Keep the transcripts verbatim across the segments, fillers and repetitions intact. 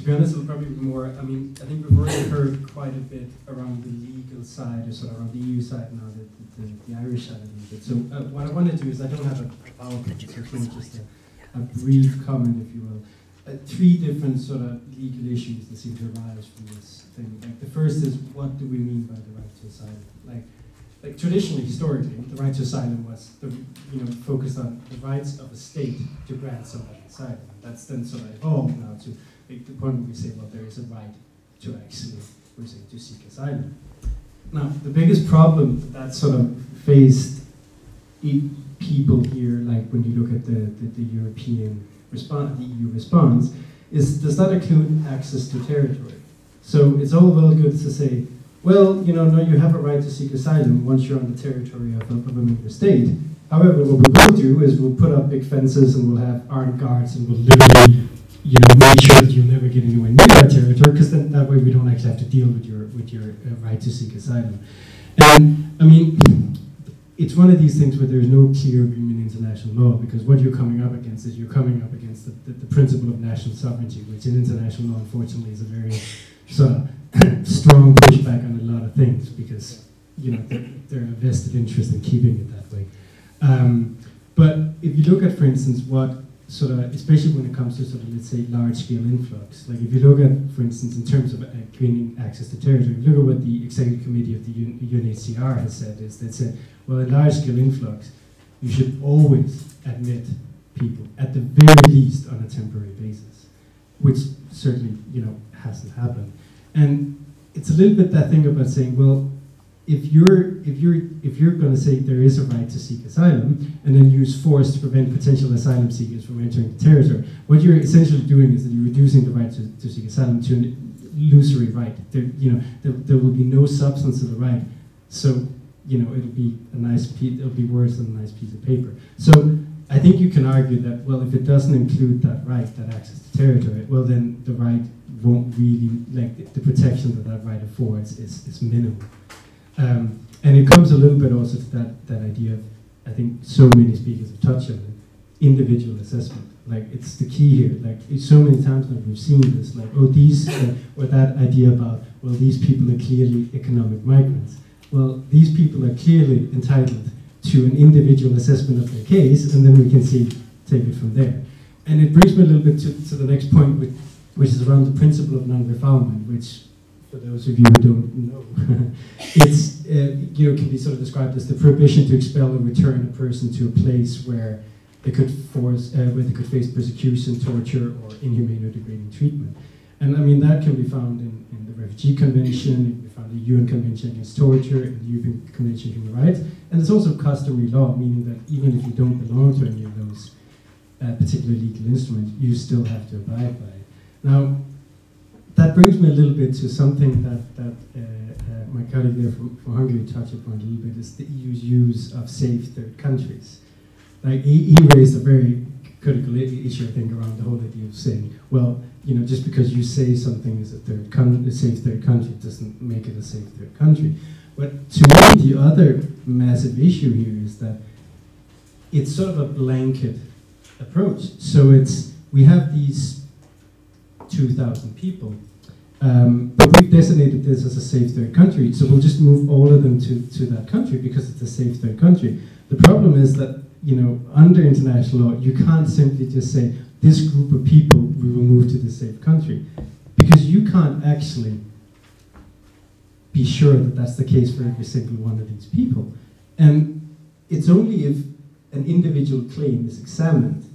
to be honest, it'll probably be more, I mean, I think we've already heard quite a bit around the legal side, or sort of around the E U side now, the, the, the Irish side a little bit. So uh, what I want to do is, I don't have a PowerPoint, so it's more just a, a brief comment, if you will. Uh, three different sort of legal issues that seem to arise from this thing. Like, the first is, what do we mean by the right to asylum? Like, like traditionally, historically, the right to asylum was the, you know, focused on the rights of a state to grant somebody asylum. That's then sort of evolved now to like, the point where we say, well, there is a right to actually, we're saying, to seek asylum. Now, the biggest problem that, that sort of faced e people here, like when you look at the, the, the European response, the E U response, is does that include access to territory? So it's all well good to say, well, you know, no, you have a right to seek asylum once you're on the territory of a, of a member state. However, what we will do is we'll put up big fences and we'll have armed guards and we'll literally, you know, make sure that you'll never get anywhere near our territory, because then that way we don't actually have to deal with your with your uh, right to seek asylum. And I mean, it's one of these things where there's no clear agreement in international law, because what you're coming up against is you're coming up against the, the, the principle of national sovereignty, which in international law, unfortunately, is a very sort of strong pushback on a lot of things, because you know they're, they're a vested interest in keeping it that way. Um, but if you look at, for instance, what sort of, especially when it comes to sort of, let's say, large-scale influx, like if you look at, for instance, in terms of uh, gaining access to territory, if you look at what the Executive Committee of the U N H C R has said, is they said, well, in large-scale influx, you should always admit people, at the very least, on a temporary basis, which certainly, you know, hasn't happened. And it's a little bit that thing about saying, well, if you're if you're if you're going to say there is a right to seek asylum, and then use force to prevent potential asylum seekers from entering the territory, what you're essentially doing is that you're reducing the right to, to seek asylum to an illusory right. There, you know, there, there will be no substance to the right. So, you know, it'll be a nice piece. It'll be worse than a nice piece of paper. So, I think you can argue that, well, if it doesn't include that right, that access to territory, well, then the right won't really, like, the, the protection that that right affords is, is minimal. Um, and it comes a little bit also to that, that idea of, I think so many speakers have touched on it, individual assessment. Like, it's the key here. Like, it's so many times now we've seen this, like, oh, these, uh, or that idea about, well, these people are clearly economic migrants. Well, these people are clearly entitled to an individual assessment of their case, and then we can see, take it from there. And it brings me a little bit to, to the next point, which, which is around the principle of non-refoulement, which, for those of you who don't know, it's, uh, you know, can be sort of described as the prohibition to expel or return a person to a place where they could force, uh, where they could face persecution, torture, or inhumane or degrading treatment. And I mean, that can be found in, in the Refugee Convention, it can be found in the U N Convention Against Torture, in the European Convention on Human Rights, and it's also customary law, meaning that even if you don't belong to any of those uh, particular legal instruments, you still have to abide by it. Now, that brings me a little bit to something that, that uh, uh, my colleague there from, from Hungary touched upon a little bit, is the E U's use of safe third countries. Like, he, he raised a very critical issue, I think, around the whole idea of saying, well, you know, just because you say something is a third con a safe third country doesn't make it a safe third country. But to me, the other massive issue here is that it's sort of a blanket approach. So it's, we have these two thousand people, um, but we've designated this as a safe third country, so we'll just move all of them to, to that country because it's a safe third country. The problem is that, you know, under international law, you can't simply just say, this group of people we will move to the safe country, because you can't actually be sure that that's the case for every single one of these people. And it's only if an individual claim is examined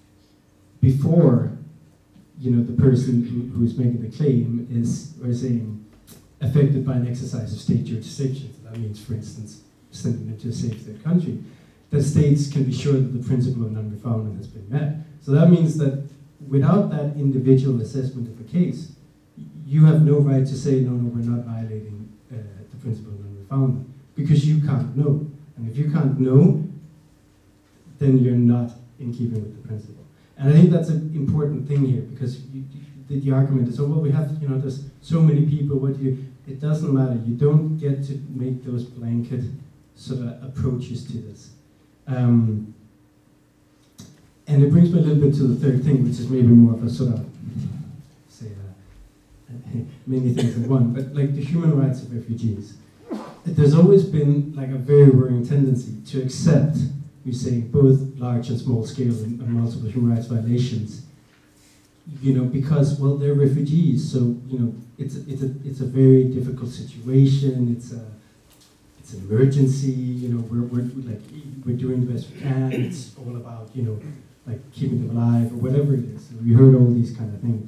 before, you know, the person who, who's making the claim is, we're saying, affected by an exercise of state jurisdiction. So that means, for instance, sending them to a safe third country, that states can be sure that the principle of non-refoulement has been met. So that means that without that individual assessment of the case, you have no right to say, no, no, we're not violating uh, the principle of non-refoulement, because you can't know. And if you can't know, then you're not in keeping with the principle. And I think that's an important thing here, because you, you, the, the argument is, oh, well, we have, you know, there's so many people, what do you, it doesn't matter. You don't get to make those blanket sort of approaches to this. Um, and it brings me a little bit to the third thing, which is maybe more of a sort of, say, many things in one, but like the human rights of refugees. There's always been like a very worrying tendency to accept, you say, both large and small scale and, and multiple human rights violations, you know, because, well, they're refugees, so, you know, it's a, it's a, it's a very difficult situation, it's a, it's an emergency, you know, we're, we're, like, we're doing the best we can, it's all about, you know, like keeping them alive, or whatever it is. We heard all these kind of things.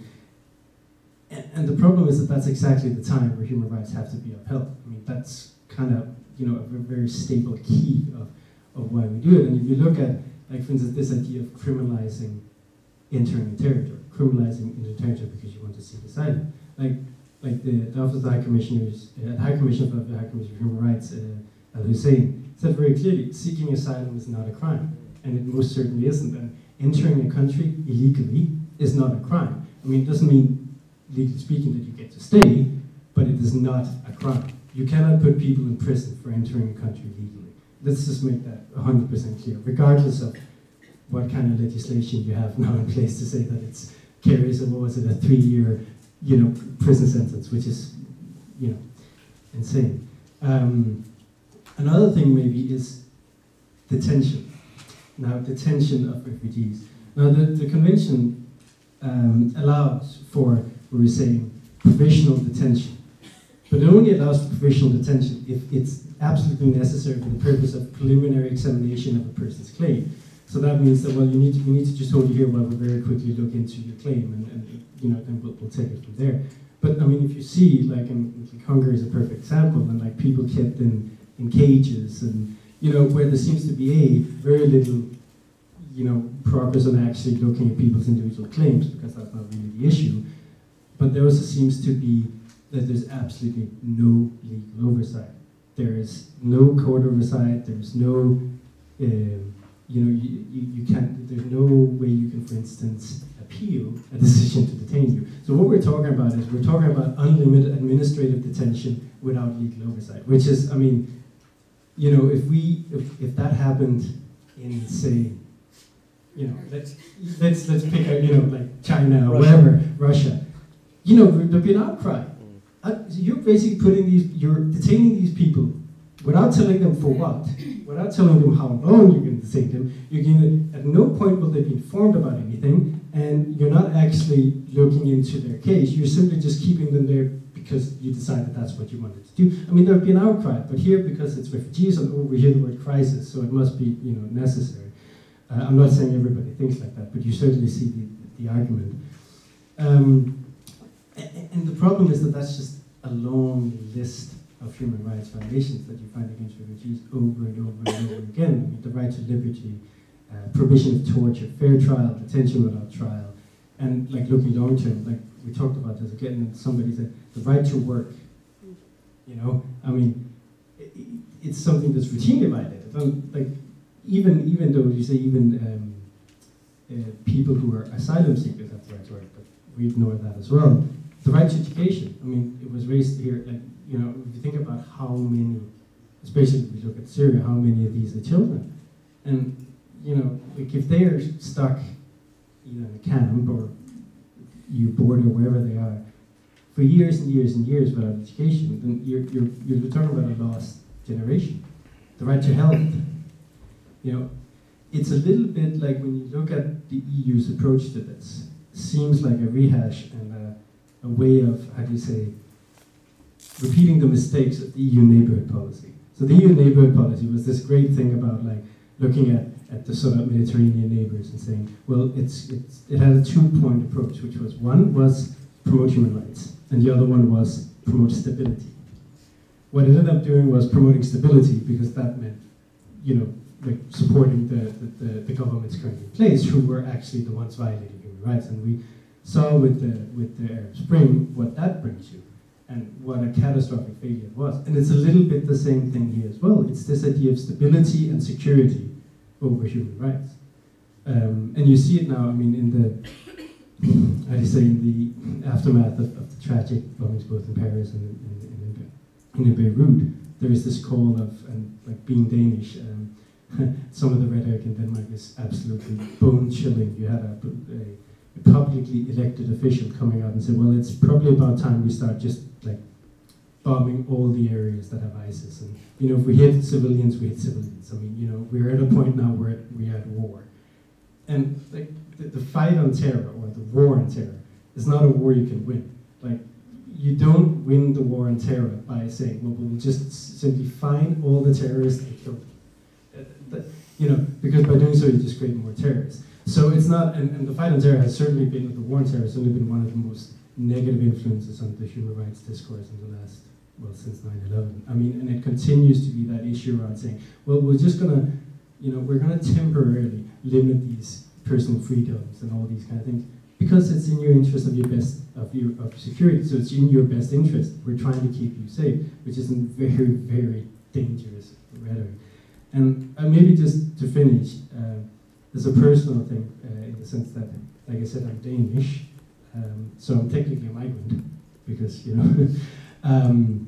And, and the problem is that that's exactly the time where human rights have to be upheld. I mean, that's kind of, you know, a very stable key of, of why we do it. And if you look at, like, for instance, this idea of criminalizing entering a territory, criminalizing entering territory because you want to seek asylum. Like, like the, the Office of the High Commissioners, uh, High Commissioner for the High Commissioner for Human Rights, uh, Al-Hussein, said very clearly, seeking asylum is not a crime. And it most certainly isn't. And entering a country illegally is not a crime. I mean, it doesn't mean, legally speaking, that you get to stay, but it is not a crime. You cannot put people in prison for entering a country legally. Let's just make that one hundred percent clear, regardless of what kind of legislation you have now in place to say that it's carries a, what was it, a three-year, you know, prison sentence, which is, you know, insane. Um, another thing maybe is detention. Now, detention of refugees. Now, the, the convention um, allows for, what we're saying, provisional detention. But it only allows for provisional detention if it's absolutely necessary for the purpose of preliminary examination of a person's claim. So that means that, well, you need to, we need to just hold you here while we very quickly look into your claim, and, and you know, then we'll, we'll take it from there. But I mean, if you see, like, in, like Hungary is a perfect example, and like people kept in, in cages, and you know, where there seems to be a very little, you know, progress on actually looking at people's individual claims, because that's not really the issue. But there also seems to be that there's absolutely no legal oversight. There is no court oversight. There's no, um, you know, you, you, you can't. There's no way you can, for instance, appeal a decision to detain you. So what we're talking about is we're talking about unlimited administrative detention without legal oversight, which is, I mean, you know, if we, if, if that happened in, say, you know, let's let's let's pick out, you know, like China or Russia. whatever, Russia, you know, there'd be an outcry. Uh, so you're basically putting these, you're detaining these people without telling them for what, without telling them how long you're going to detain them. You're going to, at no point will they be informed about anything, and you're not actually looking into their case. You're simply just keeping them there because you decided that's what you wanted to do. I mean, there would be an outcry, but here, because it's refugees, and over here the word crisis, so it must be, you know, necessary. Uh, I'm not saying everybody thinks like that, but you certainly see the, the argument. Um, and, and the problem is that that's just a long list of human rights violations that you find against refugees over and over and over again. I mean, the right to liberty, uh, provision of torture, fair trial, detention without trial, and like looking long term, like we talked about this again, and somebody said, the right to work. You know, I mean, it, it's something that's routinely violated. Um, like, even even though you say even um, uh, people who are asylum seekers have the right to work, but we ignore that as well. The right to education. I mean, it was raised here, like, you know, if you think about how many, especially if we look at Syria, how many of these are children. And, you know, like if they are stuck either in a camp or you border, wherever they are, for years and years and years without education, then you're, you're, you're talking about a lost generation. The right to health. You know, it's a little bit like when you look at the E U's approach to this, it seems like a rehash and a, a way of, how do you say, repeating the mistakes of the E U neighborhood policy. So the E U neighborhood policy was this great thing about like looking at, at the sort of Mediterranean neighbors and saying, well, it's, it's, it had a two-point approach, which was one was promote human rights, and the other one was promote stability. What it ended up doing was promoting stability because that meant, you know, like supporting the, the, the, the governments currently in place who were actually the ones violating human rights. And we saw with the, with the Arab Spring what that brings you and what a catastrophic failure it was. And it's a little bit the same thing here as well. It's this idea of stability and security over human rights. Um, and you see it now, I mean, in the, how do you say, in the aftermath of, of the tragic bombings both in Paris and in, in, in, in Beirut, there is this call of, and like being Danish, um, some of the rhetoric in Denmark is absolutely bone-chilling. You had a, a a publicly elected official coming out and say, well, it's probably about time we start just like bombing all the areas that have ISIS. And, you know, if we hit civilians, we hit civilians. I mean, you know, we're at a point now where we are at war. And like, the, the fight on terror, or the war on terror, is not a war you can win. Like, you don't win the war on terror by saying, well, we'll just simply find all the terrorists and kill them. Uh, the, you know, because by doing so, you just create more terrorists. So it's not, and, and the fight on terror has certainly been, the war on terror has certainly been one of the most negative influences on the human rights discourse in the last, well, since nine eleven. I mean, and it continues to be that issue around saying, well, we're just gonna, you know, we're gonna temporarily limit these personal freedoms and all these kind of things because it's in your interest of your best, of your of security. So it's in your best interest. We're trying to keep you safe, which is a very, very dangerous rhetoric. And uh, maybe just to finish, uh, there's a personal thing uh, in the sense that, like I said, I'm Danish, um, so I'm technically a migrant because, you know, um,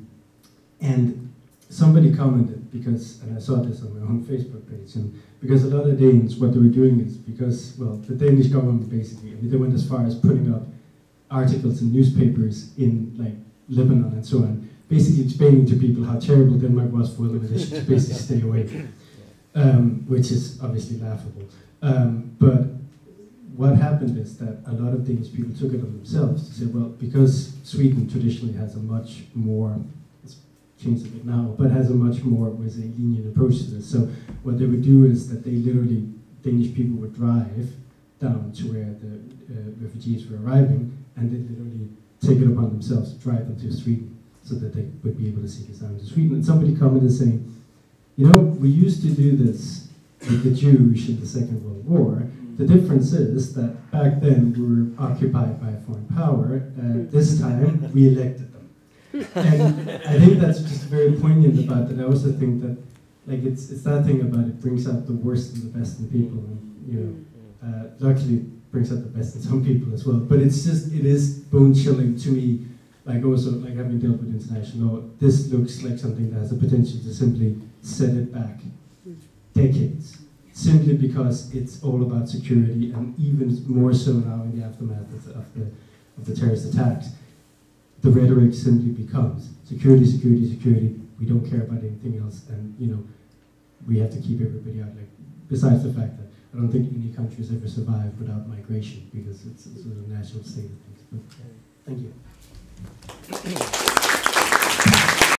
and somebody commented, because, and I saw this on my own Facebook page, and because a lot of Danes, what they were doing is because, well, the Danish government basically, I mean, they went as far as putting up articles in newspapers in, like, Lebanon and so on, basically explaining to people how terrible Denmark was for them and they should basically stay away, um, which is obviously laughable. Um, but what happened is that a lot of Danish people took it on themselves to say, well, because Sweden traditionally has a much more, it's changed a bit now, but has a much more, was a lenient approach to this. So what they would do is that they literally, Danish people would drive down to where the uh, refugees were arriving, and they literally take it upon themselves to drive them to Sweden so that they would be able to seek asylum to Sweden. And somebody commented saying, you know, we used to do this with the Jews in the Second World War. The difference is that back then we were occupied by a foreign power. Uh, this time we elected them. And I think that's just very poignant about that. I also think that, like, it's it's that thing about it brings out the worst and the best in people, and you know, uh, luckily it brings out the best in some people as well. But it's just it is bone chilling to me. Like also like having dealt with international law, this looks like something that has the potential to simply set it back decades, simply because it's all about security, and even more so now in the aftermath of the, of the, of the terrorist attacks, the rhetoric simply becomes security, security, security, we don't care about anything else, and you know, we have to keep everybody out. Like, besides the fact that I don't think any country has ever survived without migration, because it's, it's a national state of things. But, thank you.